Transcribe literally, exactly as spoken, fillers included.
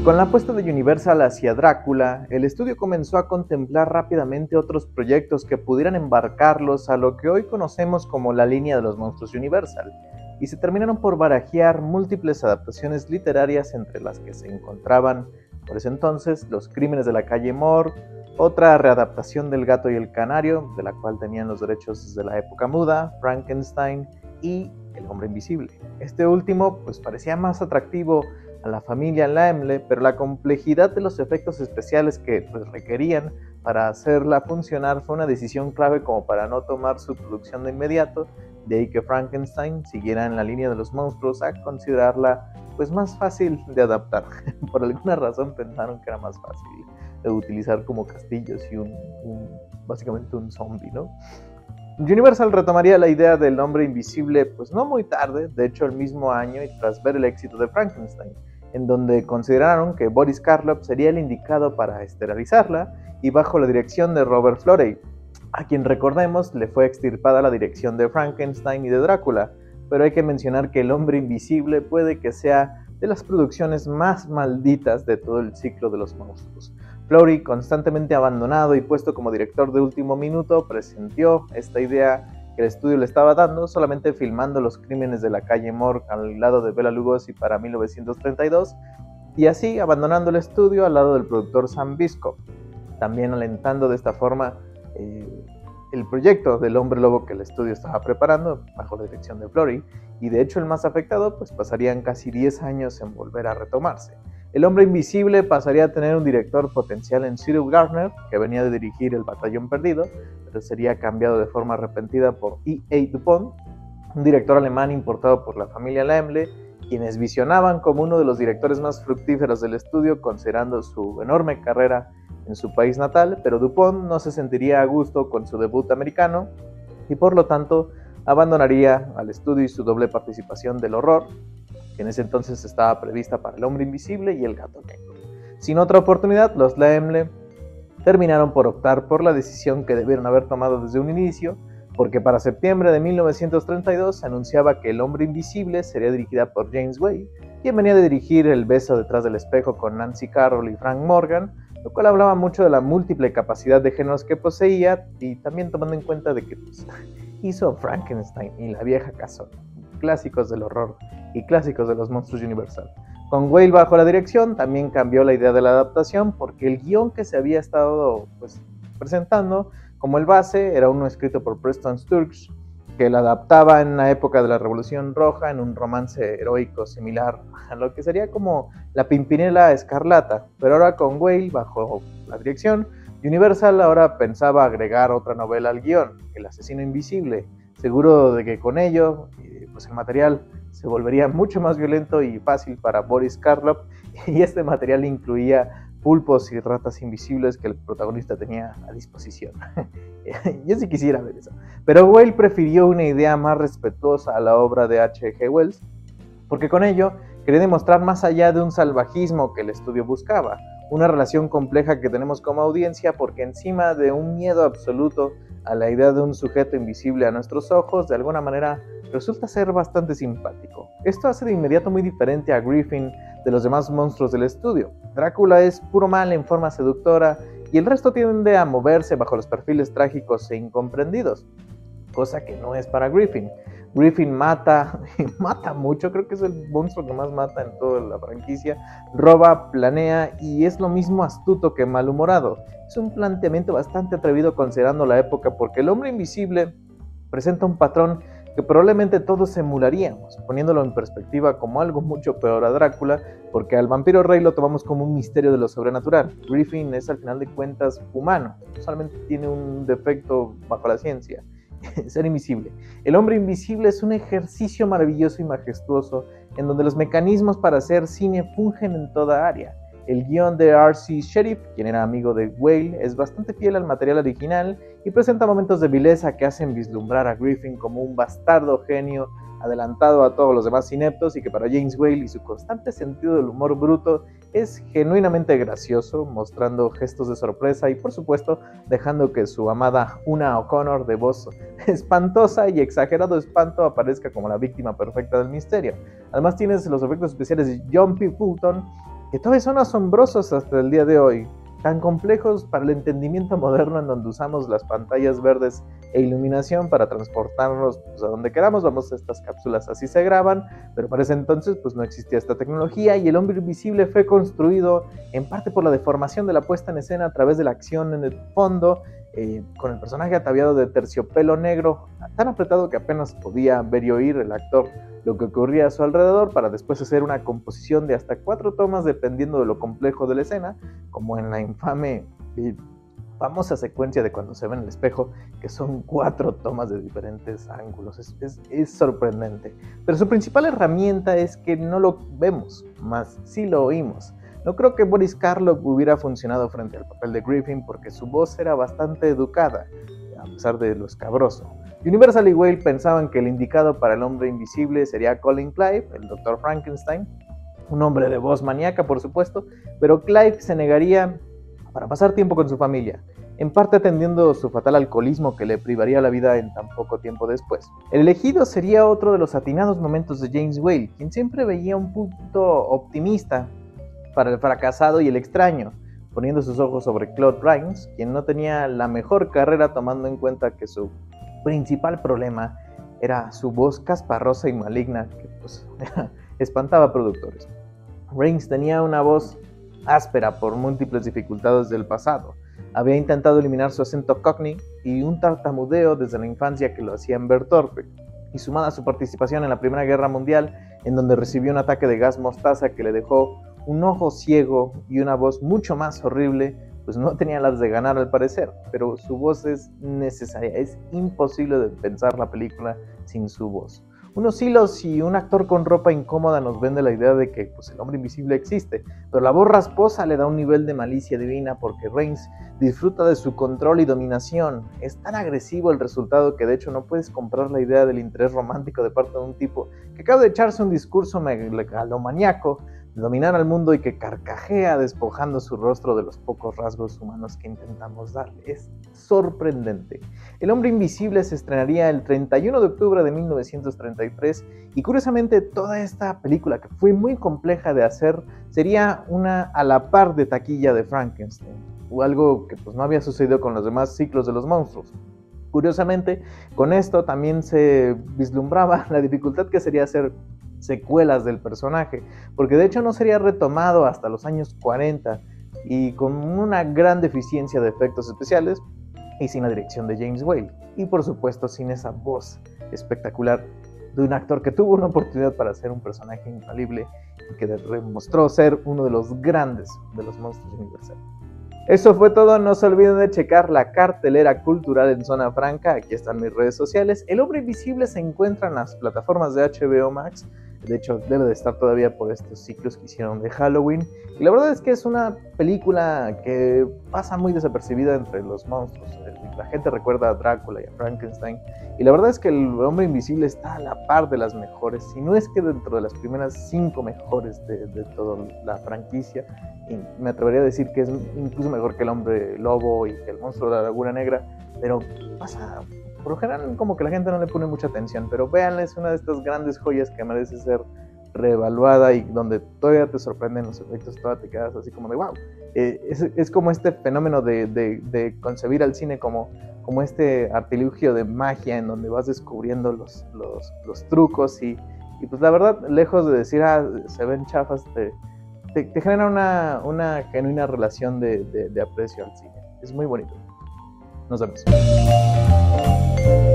Con la apuesta de Universal hacia Drácula, el estudio comenzó a contemplar rápidamente otros proyectos que pudieran embarcarlos a lo que hoy conocemos como la línea de los monstruos Universal, y se terminaron por barajear múltiples adaptaciones literarias entre las que se encontraban, por ese entonces, Los Crímenes de la Calle Mor, otra readaptación del Gato y el Canario, de la cual tenían los derechos desde la época muda, Frankenstein y El Hombre Invisible. Este último pues parecía más atractivo a la familia Laemmle, pero la complejidad de los efectos especiales que pues, requerían para hacerla funcionar fue una decisión clave como para no tomar su producción de inmediato, de ahí que Frankenstein siguiera en la línea de los monstruos a considerarla pues más fácil de adaptar. Por alguna razón pensaron que era más fácil de utilizar como castillos y un, un básicamente un zombie, ¿no? Universal retomaría la idea del Hombre Invisible pues no muy tarde, de hecho el mismo año y tras ver el éxito de Frankenstein, en donde consideraron que Boris Karloff sería el indicado para estelarizarla y bajo la dirección de Robert Florey, a quien recordemos le fue extirpada la dirección de Frankenstein y de Drácula, pero hay que mencionar que El Hombre Invisible puede que sea de las producciones más malditas de todo el ciclo de los monstruos. Florey, constantemente abandonado y puesto como director de último minuto, presintió esta idea que el estudio le estaba dando, solamente filmando Los Crímenes de la Calle Mor al lado de Bela Lugosi para mil novecientos treinta y dos, y así abandonando el estudio al lado del productor Sam Bisco, también alentando de esta forma eh, el proyecto del Hombre Lobo que el estudio estaba preparando bajo la dirección de Florey, y de hecho el más afectado pues pasarían casi diez años en volver a retomarse. El Hombre Invisible pasaría a tener un director potencial en Cyril Gardner, que venía de dirigir El Batallón Perdido, pero sería cambiado de forma repentina por E A Dupont, un director alemán importado por la familia Laemmle, quienes visionaban como uno de los directores más fructíferos del estudio, considerando su enorme carrera en su país natal, pero Dupont no se sentiría a gusto con su debut americano y por lo tanto abandonaría al estudio y su doble participación del horror, que en ese entonces estaba prevista para El Hombre Invisible y El Gato Negro. Sin otra oportunidad, los Laemmle terminaron por optar por la decisión que debieron haber tomado desde un inicio, porque para septiembre de mil novecientos treinta y dos se anunciaba que El Hombre Invisible sería dirigida por James Whale, quien venía de dirigir El Beso detrás del espejo con Nancy Carroll y Frank Morgan, lo cual hablaba mucho de la múltiple capacidad de géneros que poseía y también tomando en cuenta de que pues, hizo Frankenstein y La Vieja Casona, clásicos del horror y clásicos de los monstruos Universal. Con Whale bajo la dirección también cambió la idea de la adaptación porque el guión que se había estado pues, presentando como el base era uno escrito por Preston Sturges, que la adaptaba en la época de la Revolución Roja en un romance heroico similar a lo que sería como La Pimpinela Escarlata, pero ahora con Whale bajo la dirección, Universal ahora pensaba agregar otra novela al guión, El Asesino Invisible, seguro de que con ello pues el material se volvería mucho más violento y fácil para Boris Karloff, y este material incluía pulpos y ratas invisibles que el protagonista tenía a disposición. Yo sí quisiera ver eso. Pero Whale prefirió una idea más respetuosa a la obra de H G Wells, porque con ello quería demostrar más allá de un salvajismo que el estudio buscaba, una relación compleja que tenemos como audiencia, porque encima de un miedo absoluto a la idea de un sujeto invisible a nuestros ojos, de alguna manera resulta ser bastante simpático. Esto hace de inmediato muy diferente a Griffin de los demás monstruos del estudio. Drácula es puro mal en forma seductora y el resto tiende a moverse bajo los perfiles trágicos e incomprendidos, cosa que no es para Griffin. Griffin mata, mata mucho, creo que es el monstruo que más mata en toda la franquicia, roba, planea y es lo mismo astuto que malhumorado. Es un planteamiento bastante atrevido considerando la época, porque El Hombre Invisible presenta un patrón que probablemente todos emularíamos, poniéndolo en perspectiva como algo mucho peor a Drácula, porque al vampiro rey lo tomamos como un misterio de lo sobrenatural. Griffin es al final de cuentas humano, solamente tiene un defecto bajo la ciencia, ser invisible. El Hombre Invisible es un ejercicio maravilloso y majestuoso en donde los mecanismos para hacer cine fungen en toda área. El guión de R C Sheriff, quien era amigo de Whale, es bastante fiel al material original y presenta momentos de vileza que hacen vislumbrar a Griffin como un bastardo genio adelantado a todos los demás ineptos, y que para James Whale y su constante sentido del humor bruto es genuinamente gracioso, mostrando gestos de sorpresa y por supuesto dejando que su amada Una O'Connor de voz espantosa y exagerado espanto aparezca como la víctima perfecta del misterio. Además tienes los efectos especiales de John P. Fulton, que todavía son asombrosos hasta el día de hoy, tan complejos para el entendimiento moderno, en donde usamos las pantallas verdes e iluminación para transportarnos pues, a donde queramos. Vamos a estas cápsulas, así se graban, pero para ese entonces pues no existía esta tecnología, y el hombre invisible fue construido en parte por la deformación de la puesta en escena a través de la acción en el fondo, eh, con el personaje ataviado de terciopelo negro, tan apretado que apenas podía ver y oír el actor lo que ocurría a su alrededor, para después hacer una composición de hasta cuatro tomas dependiendo de lo complejo de la escena, como en la infame y famosa secuencia de cuando se ve en el espejo, que son cuatro tomas de diferentes ángulos. Es, es, es sorprendente, pero su principal herramienta es que no lo vemos, más sí lo oímos. No creo que Boris Karloff hubiera funcionado frente al papel de Griffin, porque su voz era bastante educada, a pesar de lo escabroso. Universal y Whale pensaban que el indicado para el hombre invisible sería Colin Clive, el doctor Frankenstein, un hombre de voz maníaca, por supuesto, pero Clive se negaría para pasar tiempo con su familia, en parte atendiendo su fatal alcoholismo que le privaría la vida en tan poco tiempo después. El elegido sería otro de los atinados momentos de James Whale, quien siempre veía un punto optimista para el fracasado y el extraño, poniendo sus ojos sobre Claude Rains, quien no tenía la mejor carrera, tomando en cuenta que su principal problema era su voz casparrosa y maligna, que pues espantaba a productores. Rains tenía una voz áspera por múltiples dificultades del pasado. Había intentado eliminar su acento cockney y un tartamudeo desde la infancia que lo hacían ver torpe, y sumada a su participación en la Primera Guerra Mundial, en donde recibió un ataque de gas mostaza que le dejó un ojo ciego y una voz mucho más horrible, pues no tenía las de ganar al parecer, pero su voz es necesaria. Es imposible de pensar la película sin su voz. Unos hilos y un actor con ropa incómoda nos vende la idea de que pues, el hombre invisible existe, pero la voz rasposa le da un nivel de malicia divina, porque Rains disfruta de su control y dominación. Es tan agresivo el resultado que de hecho no puedes comprar la idea del interés romántico de parte de un tipo que acaba de echarse un discurso megalomaníaco de dominar al mundo y que carcajea despojando su rostro de los pocos rasgos humanos que intentamos darle. Es sorprendente. El hombre invisible se estrenaría el treinta y uno de octubre de mil novecientos treinta y tres, y curiosamente toda esta película, que fue muy compleja de hacer, sería una a la par de taquilla de Frankenstein, o algo que pues no había sucedido con los demás ciclos de los monstruos. Curiosamente, con esto también se vislumbraba la dificultad que sería hacer secuelas del personaje, porque de hecho no sería retomado hasta los años cuarenta, y con una gran deficiencia de efectos especiales, y sin la dirección de James Whale, y por supuesto sin esa voz espectacular de un actor que tuvo una oportunidad para ser un personaje infalible y que demostró ser uno de los grandes de los monstruos universales. Eso fue todo. No se olviden de checar la cartelera cultural en Zona Franca. Aquí están mis redes sociales. El hombre invisible se encuentra en las plataformas de H B O Max. De hecho, debe de estar todavía por estos ciclos que hicieron de Halloween. Y la verdad es que es una película que pasa muy desapercibida entre los monstruos. La gente recuerda a Drácula y a Frankenstein. Y la verdad es que el hombre invisible está a la par de las mejores, si no es que dentro de las primeras cinco mejores de, de toda la franquicia. Y me atrevería a decir que es incluso mejor que el hombre lobo y que el monstruo de la Laguna Negra. Pero pasa... Por lo general como que la gente no le pone mucha atención, pero véanla, es una de estas grandes joyas que merece ser reevaluada y donde todavía te sorprenden los efectos, todavía te quedas así como de wow. Eh, es, es como este fenómeno de, de, de concebir al cine como, como este artilugio de magia en donde vas descubriendo los, los, los trucos y, y pues la verdad, lejos de decir, ah, se ven chafas, te, te, te genera una, una genuina relación de, de, de aprecio al cine. Es muy bonito. Nos vemos.